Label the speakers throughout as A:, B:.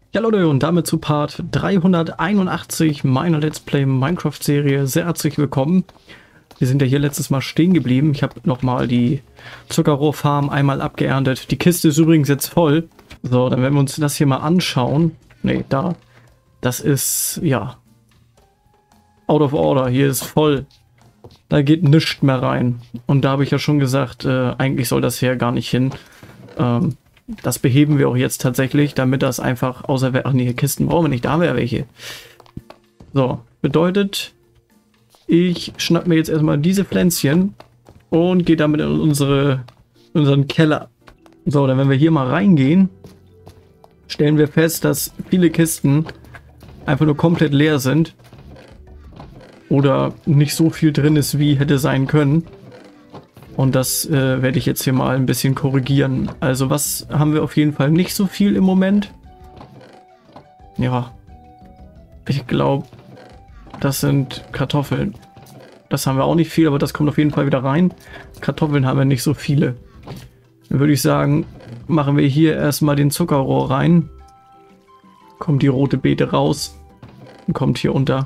A: Ja Leute, und damit zu Part 381 meiner Let's Play Minecraft Serie. Sehr herzlich willkommen. Wir sind ja hier letztes Mal stehen geblieben. Ich habe nochmal die Zuckerrohrfarm einmal abgeerntet. Die Kiste ist übrigens jetzt voll. So, dann werden wir uns das hier mal anschauen. Ne, da. Das ist, ja, out of order. Hier ist voll. Da geht nichts mehr rein. Und da habe ich ja schon gesagt, eigentlich soll das hier gar nicht hin. Das beheben wir auch jetzt tatsächlich, damit das einfach außer... Ach nee, Kisten brauchen wir nicht, da haben wir ja welche. So, bedeutet, ich schnapp mir jetzt erstmal diese Pflänzchen und gehe damit in unseren Keller. So, dann wenn wir hier mal reingehen, stellen wir fest, dass viele Kisten einfach nur komplett leer sind. Oder nicht so viel drin ist, wie hätte sein können. Und das werde ich jetzt hier mal ein bisschen korrigieren. Also was haben wir auf jeden Fall nicht so viel im Moment? Ja, ich glaube, das sind Kartoffeln. Das haben wir auch nicht viel, aber das kommt auf jeden Fall wieder rein. Kartoffeln haben wir nicht so viele. Dann würde ich sagen, machen wir hier erstmal den Zuckerrohr rein. Kommt die rote Beete raus und kommt hier unter.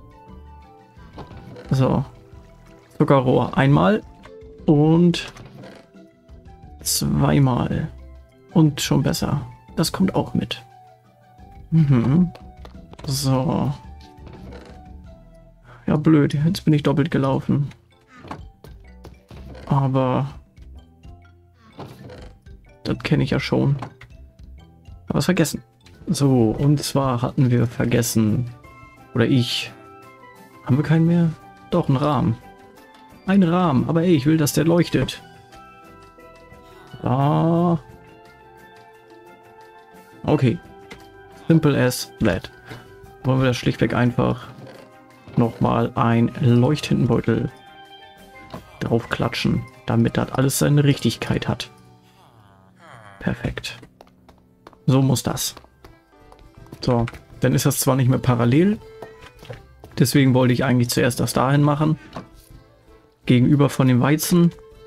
A: So, Zuckerrohr einmal. Und zweimal. Und schon besser. Das kommt auch mit. So. Ja, blöd. Jetzt bin ich doppelt gelaufen. Aber das kenne ich ja schon. Aber was vergessen. So, und zwar hatten wir vergessen. Oder ich. Haben wir keinen mehr? Doch, einen Rahmen. Ein Rahmen, aber ey, ich will, dass der leuchtet. Ah. Okay. Simple as that. Wollen wir das schlichtweg einfach nochmal ein Leuchttintenbeutel draufklatschen, damit das alles seine Richtigkeit hat. Perfekt. So muss das. So, dann ist das zwar nicht mehr parallel. Deswegen wollte ich eigentlich zuerst das dahin machen. Gegenüber von dem Weizen.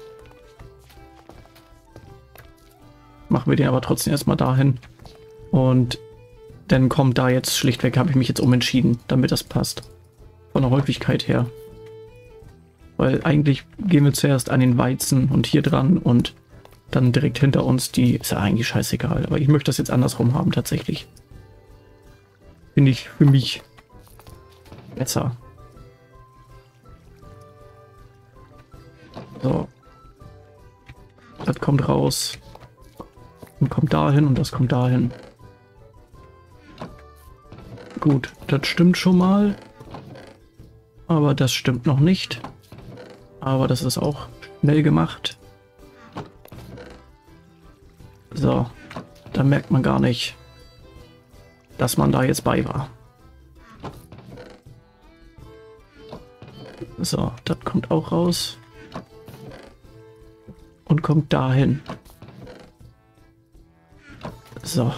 A: Machen wir den aber trotzdem erstmal dahin. Und dann kommt da jetzt schlichtweg, habe ich mich jetzt umentschieden, damit das passt. Von der Häufigkeit her. Weil eigentlich gehen wir zuerst an den Weizen und hier dran und dann direkt hinter uns die, ist ja eigentlich scheißegal. Aber ich möchte das jetzt andersrum haben tatsächlich. Finde ich für mich besser. So. Das kommt raus. Und kommt dahin und das kommt dahin. Gut, das stimmt schon mal. Aber das stimmt noch nicht. Aber das ist auch schnell gemacht. So. Da merkt man gar nicht, dass man da jetzt bei war. So, das kommt auch raus. Und kommt dahin. So.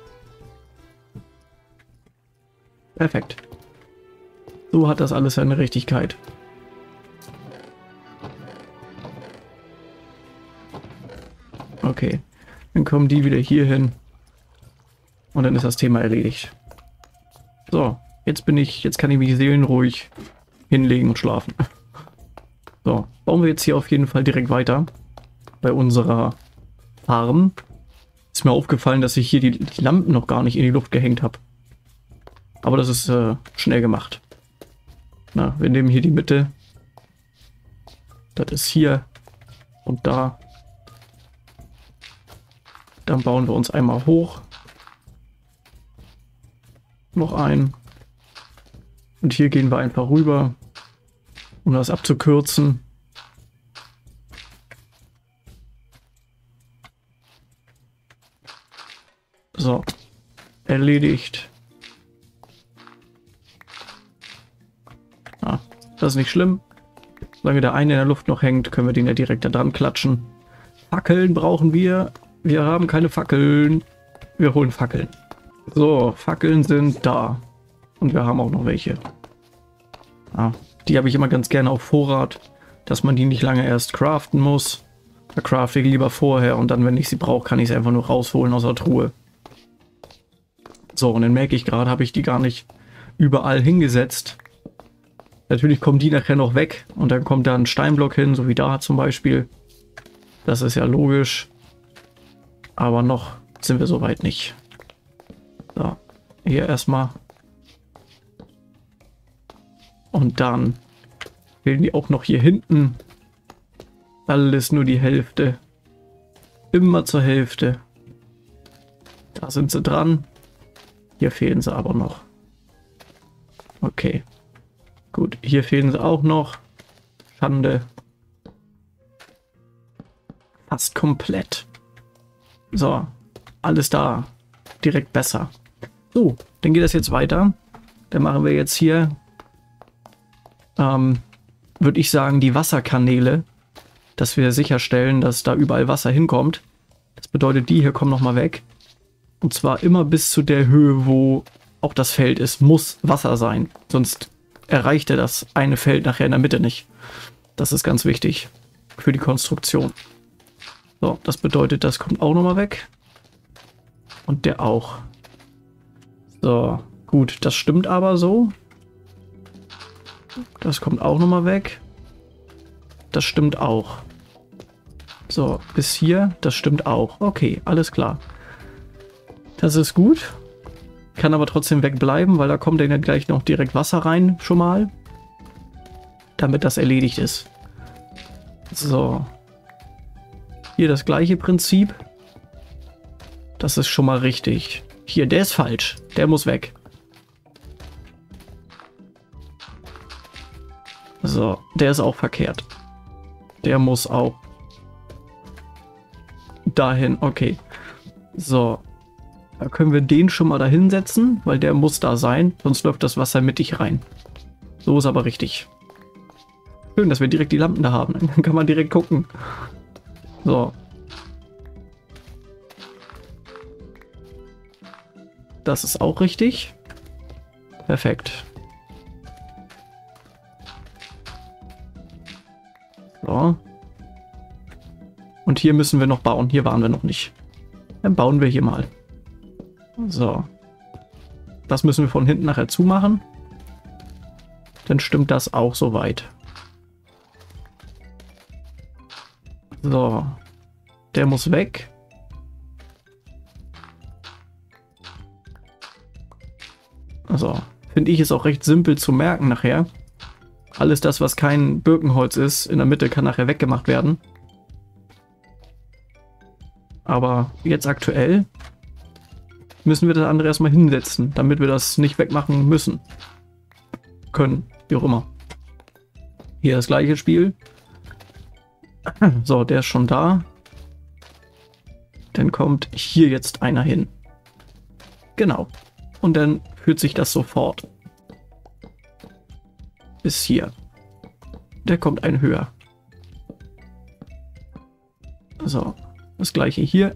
A: Perfekt. So hat das alles seine Richtigkeit. Okay. Dann kommen die wieder hier hin. Und dann ist das Thema erledigt. So, jetzt kann ich mich seelenruhig hinlegen und schlafen. So, bauen wir jetzt hier auf jeden Fall direkt weiter. Bei unserer Farm. Ist mir aufgefallen, dass ich hier die Lampen noch gar nicht in die Luft gehängt habe. Aber das ist schnell gemacht. Na, wir nehmen hier die Mitte. Das ist hier und da. Dann bauen wir uns einmal hoch. Noch ein. Und hier gehen wir einfach rüber, um das abzukürzen. So, erledigt. Ah, das ist nicht schlimm. Solange der eine in der Luft noch hängt, können wir den ja direkt da dran klatschen. Fackeln brauchen wir. Wir haben keine Fackeln. Wir holen Fackeln. So, Fackeln sind da. Und wir haben auch noch welche. Ah, die habe ich immer ganz gerne auf Vorrat, dass man die nicht lange erst craften muss. Da crafte ich lieber vorher und dann, wenn ich sie brauche, kann ich sie einfach nur rausholen aus der Truhe. So, und dann merke ich gerade, habe ich die gar nicht überall hingesetzt. Natürlich kommen die nachher noch weg und dann kommt da ein Steinblock hin, so wie da zum Beispiel. Das ist ja logisch. Aber noch sind wir soweit nicht. So, hier erstmal. Und dann fehlen die auch noch hier hinten. Alles nur die Hälfte. Immer zur Hälfte. Da sind sie dran. Hier fehlen sie aber noch. Okay. Gut, hier fehlen sie auch noch. Schande. Fast komplett. So, alles da. Direkt besser. So, dann geht das jetzt weiter. Dann machen wir jetzt hier, würde ich sagen, die Wasserkanäle, dass wir sicherstellen, dass da überall Wasser hinkommt. Das bedeutet, die hier kommen nochmal weg. Und zwar immer bis zu der Höhe, wo auch das Feld ist, muss Wasser sein. Sonst erreicht er das eine Feld nachher in der Mitte nicht. Das ist ganz wichtig für die Konstruktion. So, das bedeutet, das kommt auch nochmal weg. Und der auch. So, gut, das stimmt aber so. Das kommt auch nochmal weg. Das stimmt auch. So, bis hier, das stimmt auch. Okay, alles klar. Das ist gut. Kann aber trotzdem wegbleiben, weil da kommt dann ja gleich noch direkt Wasser rein, schon mal. Damit das erledigt ist. So. Hier das gleiche Prinzip. Das ist schon mal richtig. Hier, der ist falsch. Der muss weg. So, der ist auch verkehrt. Der muss auch dahin. Okay. So. Da können wir den schon mal dahin setzen, weil der muss da sein. Sonst läuft das Wasser mittig rein. So ist aber richtig. Schön, dass wir direkt die Lampen da haben. Dann kann man direkt gucken. So. Das ist auch richtig. Perfekt. So. Und hier müssen wir noch bauen. Hier waren wir noch nicht. Dann bauen wir hier mal. So. Das müssen wir von hinten nachher zumachen. Dann stimmt das auch soweit. So. Der muss weg. Also, finde ich, ist auch recht simpel zu merken nachher. Alles das, was kein Birkenholz ist, in der Mitte kann nachher weggemacht werden. Aber jetzt aktuell müssen wir das andere erstmal hinsetzen, damit wir das nicht wegmachen müssen. Können, wie auch immer. Hier das gleiche Spiel. So, der ist schon da. Dann kommt hier jetzt einer hin. Genau. Und dann führt sich das sofort. Bis hier. Der kommt ein höher. So, das gleiche hier.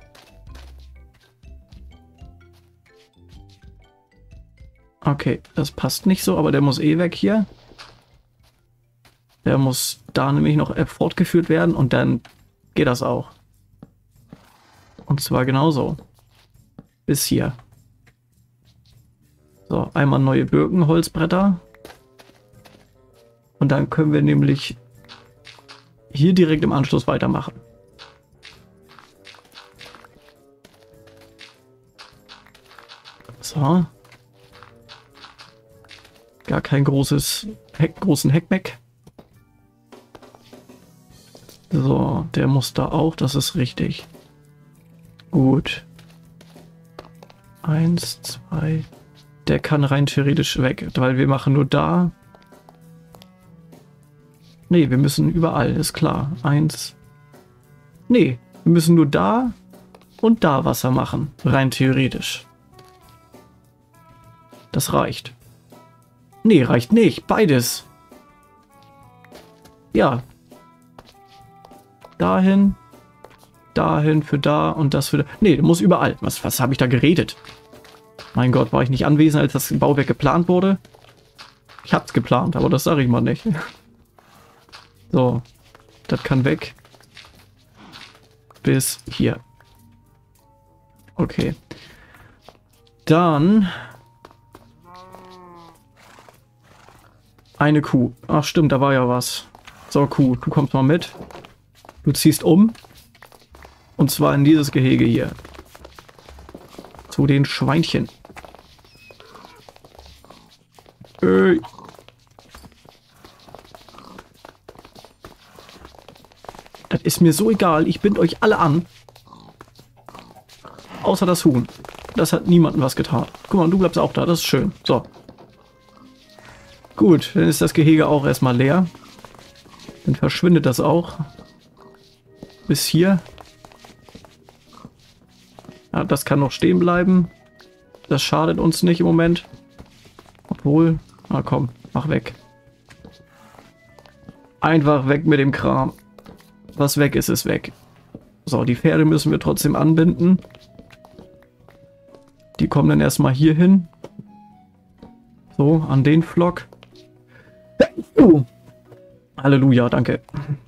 A: Okay, das passt nicht so, aber der muss eh weg hier. Der muss da nämlich noch fortgeführt werden und dann geht das auch. Und zwar genauso. Bis hier. So, einmal neue Birkenholzbretter. Und dann können wir nämlich hier direkt im Anschluss weitermachen. So. Gar kein großen Heckmeck. So, der muss da auch, das ist richtig. Gut. 1, 2. Der kann rein theoretisch weg, weil wir machen nur da. Nee, wir müssen überall, ist klar. 1. Nee, wir müssen nur da und da Wasser machen, rein theoretisch. Das reicht. Nee, reicht nicht. Beides. Ja. Dahin. Dahin für da und das für da. Nee, muss überall. Was habe ich da geredet? Mein Gott, war ich nicht anwesend, als das Bauwerk geplant wurde? Ich hab's geplant, aber das sage ich mal nicht. So. Das kann weg. Bis hier. Okay. Dann eine Kuh. Ach stimmt, da war ja was. So, Kuh, du kommst mal mit. Du ziehst um. Und zwar in dieses Gehege hier. Zu den Schweinchen. Das ist mir so egal. Ich bind euch alle an. Außer das Huhn. Das hat niemandem was getan. Guck mal, du bleibst auch da. Das ist schön. So. Gut, dann ist das Gehege auch erstmal leer. Dann verschwindet das auch. Bis hier. Ja, das kann noch stehen bleiben. Das schadet uns nicht im Moment. Obwohl, na komm, mach weg. Einfach weg mit dem Kram. Was weg ist, ist weg. So, die Pferde müssen wir trotzdem anbinden. Die kommen dann erstmal hier hin. So, an den Flock. Halleluja, danke.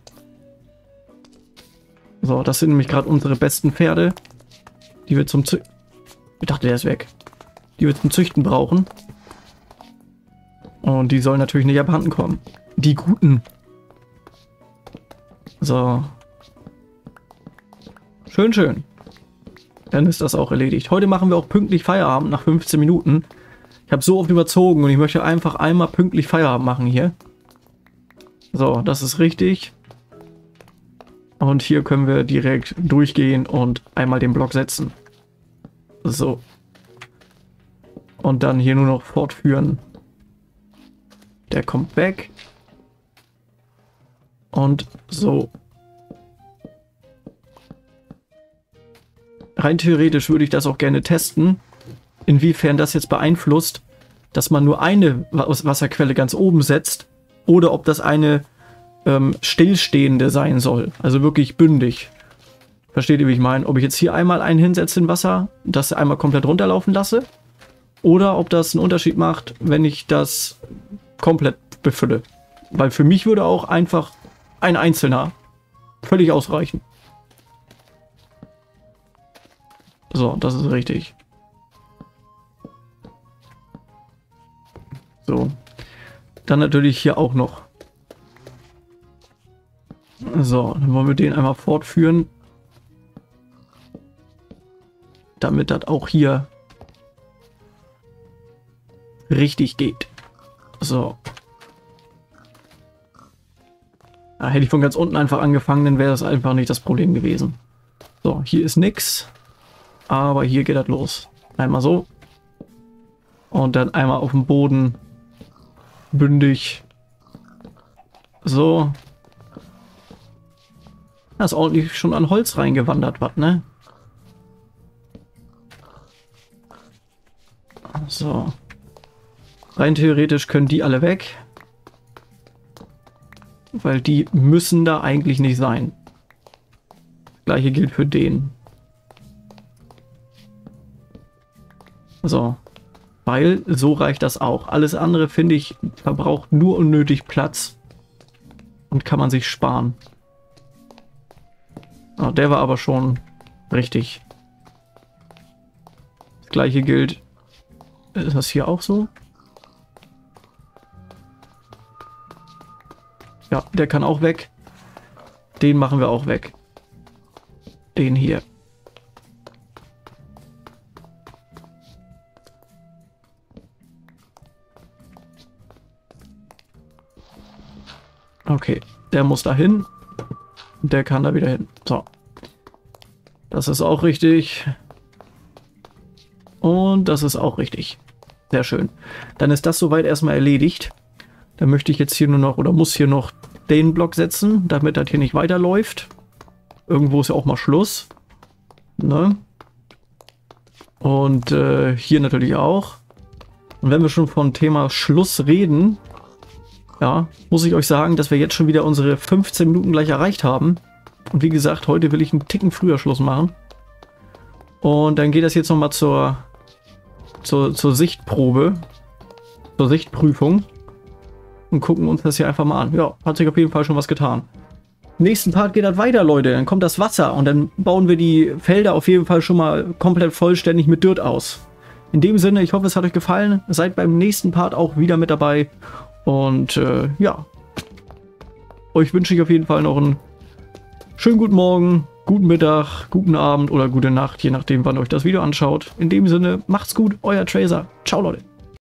A: So, das sind nämlich gerade unsere besten Pferde. Die wir zum Züchten... Ich dachte, der ist weg. Die wir zum Züchten brauchen. Und die sollen natürlich nicht abhanden kommen. Die guten. So. Schön, schön. Dann ist das auch erledigt. Heute machen wir auch pünktlich Feierabend nach 15 Minuten. Ich habe so oft überzogen und ich möchte einfach einmal pünktlich Feierabend machen hier. So, das ist richtig. Und hier können wir direkt durchgehen und einmal den Block setzen. So. Und dann hier nur noch fortführen. Der kommt weg. Und so. Rein theoretisch würde ich das auch gerne testen, inwiefern das jetzt beeinflusst, dass man nur eine Wasserquelle ganz oben setzt oder ob das eine stillstehende sein soll. Also wirklich bündig. Versteht ihr, wie ich meine? Ob ich jetzt hier einmal einen hinsetze in Wasser, das einmal komplett runterlaufen lasse oder ob das einen Unterschied macht, wenn ich das komplett befülle. Weil für mich würde auch einfach ein einzelner völlig ausreichen. So, das ist richtig. So. Dann natürlich hier auch noch. So, dann wollen wir den einmal fortführen. Damit das auch hier richtig geht. So. Da hätte ich von ganz unten einfach angefangen, dann wäre das einfach nicht das Problem gewesen. So, hier ist nix. Aber hier geht das los. Einmal so. Und dann einmal auf dem Boden. Bündig. So. Da ist ordentlich schon an Holz reingewandert, was, ne? So. Rein theoretisch können die alle weg. Weil die müssen da eigentlich nicht sein. Das gleiche gilt für den. So. Weil so reicht das auch. Alles andere, finde ich, verbraucht nur unnötig Platz. Und kann man sich sparen. Oh, der war aber schon richtig. Das gleiche gilt. Ist das hier auch so? Ja, der kann auch weg. Den machen wir auch weg. Den hier. Okay, der muss da hin. Der kann da wieder hin. So. Das ist auch richtig. Und das ist auch richtig. Sehr schön. Dann ist das soweit erstmal erledigt. Dann möchte ich jetzt hier nur noch, oder muss hier noch den Block setzen, damit das hier nicht weiterläuft. Irgendwo ist ja auch mal Schluss. Ne? Und hier natürlich auch. Und wenn wir schon vom Thema Schluss reden, ja, muss ich euch sagen, dass wir jetzt schon wieder unsere 15 Minuten gleich erreicht haben. Und wie gesagt, heute will ich einen Ticken früher Schluss machen. Und dann geht das jetzt nochmal zur Sichtprobe, zur Sichtprüfung. Und gucken uns das hier einfach mal an. Ja, hat sich auf jeden Fall schon was getan. Nächsten Part geht das weiter, Leute. Dann kommt das Wasser und dann bauen wir die Felder auf jeden Fall schon mal komplett vollständig mit Dirt aus. In dem Sinne, ich hoffe, es hat euch gefallen. Seid beim nächsten Part auch wieder mit dabei. Und ja, euch wünsche ich auf jeden Fall noch einen schönen guten Morgen, guten Mittag, guten Abend oder gute Nacht, je nachdem, wann euch das Video anschaut. In dem Sinne, macht's gut, euer Tracer. Ciao, Leute.